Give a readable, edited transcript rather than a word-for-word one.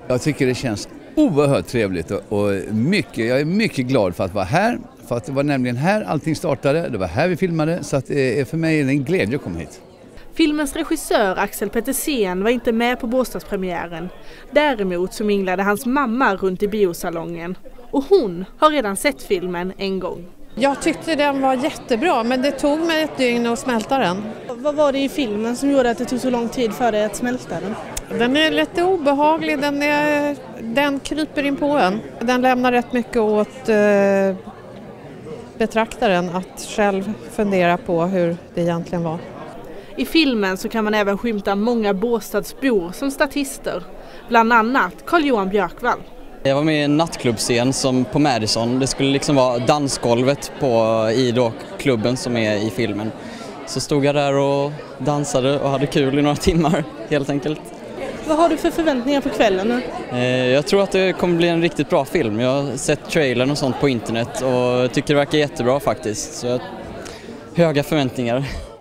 Jag tycker det känns oerhört trevligt och jag är mycket glad för att vara här. För att det var nämligen här allting startade, det var här vi filmade, så att för mig är det en glädje att komma hit. Filmens regissör Axel Petersen var inte med på båstadspremiären. Däremot så minglade hans mamma runt i biosalongen. Och hon har redan sett filmen en gång. Jag tyckte den var jättebra, men det tog mig ett dygn att smälta den. Vad var det i filmen som gjorde att det tog så lång tid för dig att smälta den? Den är lite obehaglig, den kryper in på en. Den lämnar rätt mycket åt betraktaren att själv fundera på hur det egentligen var. I filmen så kan man även skymta många båstadsbor som statister. Bland annat Carl-Johan Björkvall. Jag var med i en nattklubbscen som på Madison. Det skulle liksom vara dansgolvet i klubben som är i filmen. Så stod jag där och dansade och hade kul i några timmar helt enkelt. Vad har du för förväntningar på kvällen? Jag tror att det kommer bli en riktigt bra film. Jag har sett trailern och sånt på internet och tycker det verkar jättebra faktiskt. Så höga förväntningar.